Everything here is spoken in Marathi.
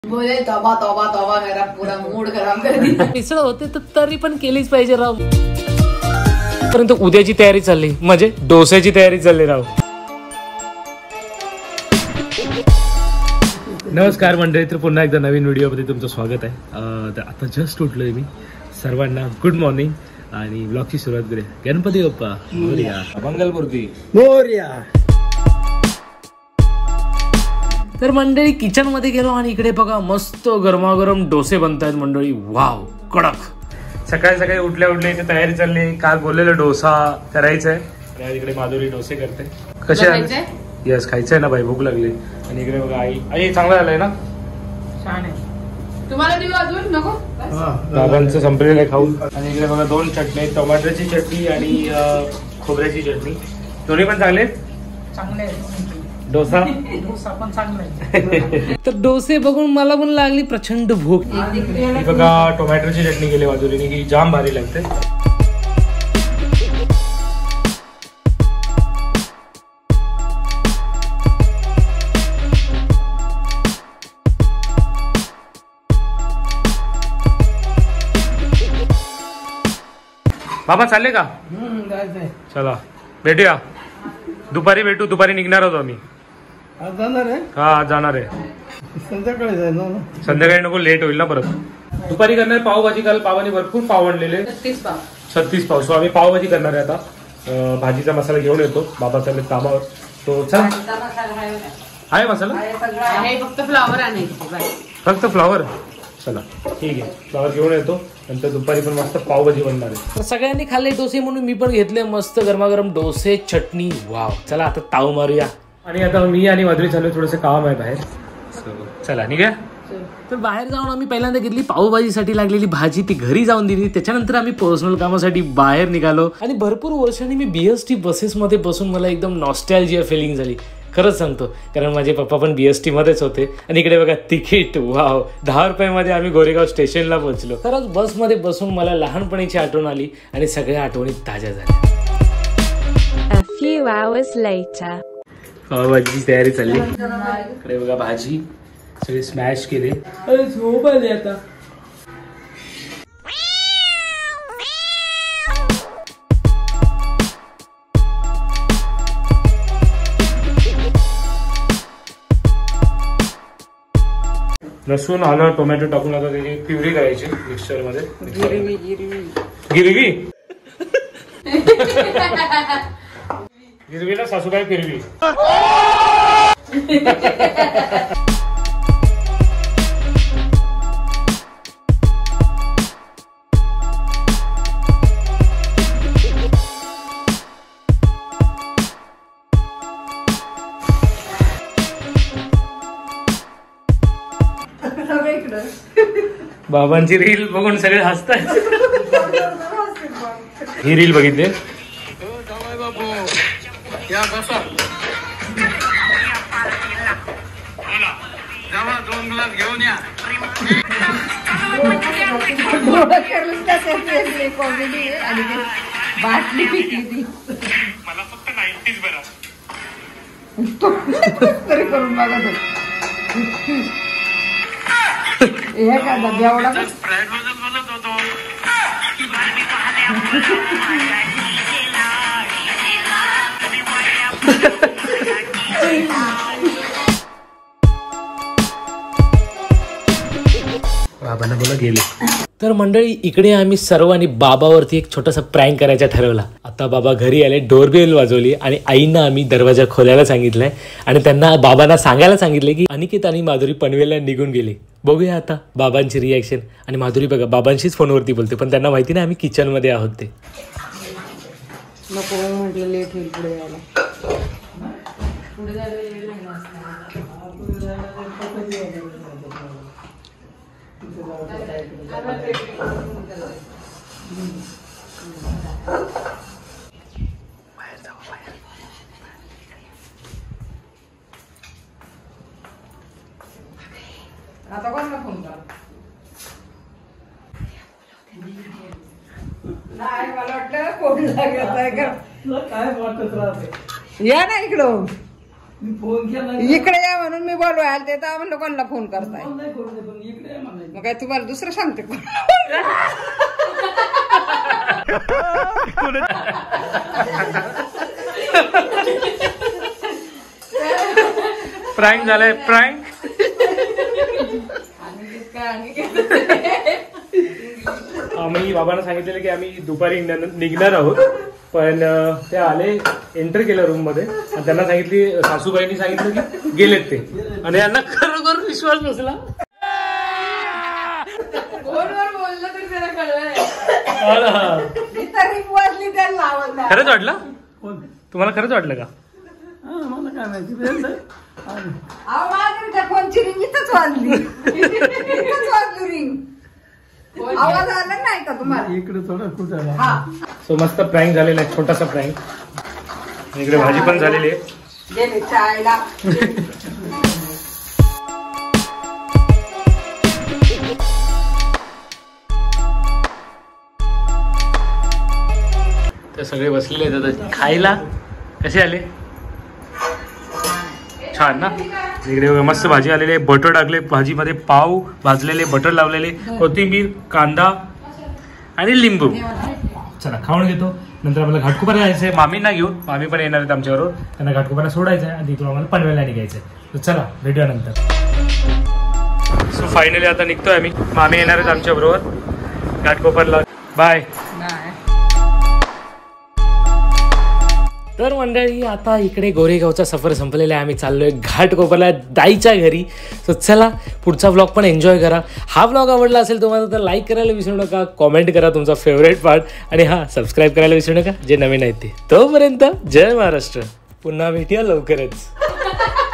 बोले तोबा तोबा तोबा मेरा पूरा मूड खराब कर दिया. मिसळ होते तर तरी पण केलीच पाहिजे राव. परंतु उद्याची तयारी चालली म्हणजे डोस्याची तयारी चालली राव. नमस्कार मंडळी, तर पुन्हा एकदा नवीन व्हिडिओमध्ये तुमचं स्वागत आहे. तर आता जस्ट उठलोय मी. सर्वांना गुड मॉर्निंग आणि ब्लॉगची सुरुवात करूया. गणपती बाप्पा मोरया, मंगलमूर्ती मोरया. तर मंडळी किचन मध्ये गेलो आणि इकडे बघा मस्त गरमागरम डोसे बनतायत मंडळी. वाव, कडक. सकाळी सकाळी उठल्या उठल्या इथे तयारी चालली. काल बोललेलं डोसा करायचंय आणि इकडे माधुरी डोसे करते. कसे आहे? यस, खायचंय ना भाई, भूक लागली. आणि इकडे बघा आई चांगलं झालंय ना, छान आहे. तुम्हाला देऊ अजून नको? बाबांचं संपलेलं आहे खाऊन. आणि इकडे बघा दोन चटणी, टोमॅटोची चटणी आणि खोबऱ्याची चटणी. दोन्ही पण चांगले चांगले. डोसा पण चांगला आहे. तर डोसे बघून मला पण लागली प्रचंड भूक. बघा टोमॅटोची चटणी केली बाजूने की जाम भारी लागते. बाबा चालले का? चला भेटूया. दुपारी भेटू. दुपारी निघणार होतो आम्ही. जाणार आहे? हा जाणार आहे. संध्याकाळी जाणार. संध्याकाळी नको, लेट होईल ना परत. दुपारी करणार पावभाजी. काल पावाने भरपूर पाव आणलेले, 36 पाव. सो आम्ही पावभाजी करणार आहे आता. भाजीचा मसाला घेऊन येतो. बाबा चालले कामावर. तो चल आहे मसाला, फक्त फ्लावर आणायचे. फक्त फ्लावर. चला ठीक आहे, फ्लावर घेऊन येतो. नंतर दुपारी पण मस्त पावभाजी बनणार आहे. तर सगळ्यांनी खाल्ले डोसे म्हणून मी पण घेतले मस्त गरमागरम डोसे चटणी. वाव, चला आता ताव मारूया. आणि आता मी आणि माधुरी चालू, थोडंसं काम आहे बाहेर. चला निघा. तर बाहेर जाऊन आम्ही पहिल्यांदा घेतली पावभाजीसाठी लागलेली भाजी, ती घरी जाऊन दिली. त्याच्यानंतर आम्ही पर्सनल कामासाठी बाहेर निघालो. आणि भरपूर वर्षांनी मी BST बसेसमध्ये बसून मला एकदम नॉस्टॅल्जिया फिलिंग झाली. खरंच सांगतो, कारण माझे पप्पा पण BST मध्येच होते. आणि इकडे बघा तिकीट, वाव, 10 रुपयामध्ये आम्ही गोरेगाव स्टेशनला पोहोचलो. खरंच बसमध्ये बसून मला लहानपणीची आठवण आली आणि सगळ्या आठवणी ताज्या झाल्या. A few hours later. पावभाजीची तयारी चालली. इकडे बघा भाजी सगळे स्मॅश केले. अरे झोप आली आता. लसूण, आलं, टोमॅटो टाकून आता त्याची प्युरी करायची मिक्सचर मध्ये. गिरवी गिरवीला सासूबाई फिरवी. बाबांची रील बघून सगळे हसतात. ही रील बघितली? दोन ग्लास घेऊन या. कॉमेडी आणि बाटली पिकली ती. मला फक्त 90s बरा तरी करून बघा. हे का एवढा स्प्राईट बद्दल बोलत होतो. बाबांना बोला गेले. तर मंडळी इकडे आम्ही सर्वांनी बाबावरती एक छोटासा प्रँक करायचा ठरवला. आता बाबा घरी आले, डोरबेल वाजवली आणि आईंना आम्ही दरवाजा खोलायला सांगितलाय. आणि त्यांना बाबांना सांगायला सांगितलंय की अनिकेत आणि माधुरी पनवेलला निघून गेले. बघूया आता बाबांची रिॲक्शन. आणि माधुरी बघा बाबांशीच फोनवरती बोलते, पण त्यांना माहिती नाही आम्ही किचन मध्ये आहोत. ते नको म्हटलं, लेट होईल पुढे यायला. पुढे जायला आता कोणाला फोन करा? नाही, मला वाटलं कोण लागत आहे का? काय वाटत राहते. या ना इकडं. इकडे या म्हणून मी बोलवायला ते तर म्हणलं कोणाला फोन करताय मग काय तुम्हाला दुसरं सांगते कोण प्रँक झालाय प्रँक. आम्ही बाबांना सांगितलेलं की आम्ही दुपारी निघणार आहोत, पण ते आले, एंटर केलं रूम मध्ये आणि त्यांना सांगितली, सासूबाईंनी सांगितलं की गेलेत ते, आणि यांना खरोखर विश्वास बसला. बोललं तर त्याला कळलंय. खरंच वाटलं तुम्हाला? खरंच वाटलं का? मला काय माहिती. फोनची रिंग इथंच वाजली. इथंच वाजली रिंग. आवाज आला नाही का तुम्हाला? इकडे थोडं कुठं हा. सो मस्त प्रँक झालेला आहे, छोटासा प्रँक. इकडे भाजी पण झालेली आहे. गेले चायला. ते सगळे बसलेले आहेत आता खायला. कसे आले? छान ना. इकडे मस्त भाजी आलेली आहे, बटर टाकले भाजीमध्ये, पाव भाजलेले, बटर लावलेले, कोथिंबीर, कांदा आणि लिंबू. चला खाऊन घेतो. नंतर आपल्याला घाटकोपरला जायचं आहे मामींना घेऊन. मामी पण येणार आहेत आमच्याबरोबर. त्यांना घाटकोपरला सोडायचं आहे आणि तिथून आम्हाला पनवेलला निघायचं आहे. तर चला भेटूया नंतर. सो फायनली आता निघतोय आम्ही. मामी येणार आहेत आमच्याबरोबर घाटकोपरला. बाय. तर मंडळी आता इकडे गोरेगावचा सफर संपलेला आहे. आम्ही चाललोय घाटकोपरला दाईच्या घरी. सो चला पुढचा व्लॉग पण एन्जॉय करा. हा व्लॉग आवडला असेल तुम्हाला तर लाईक करायला विसरू नका, कॉमेंट करा तुमचा फेवरेट पार्ट, आणि हां सबस्क्राईब करायला विसरू नका जे नवीन आहेत ते. तोपर्यंत जय महाराष्ट्र. पुन्हा भेटूया लवकरच.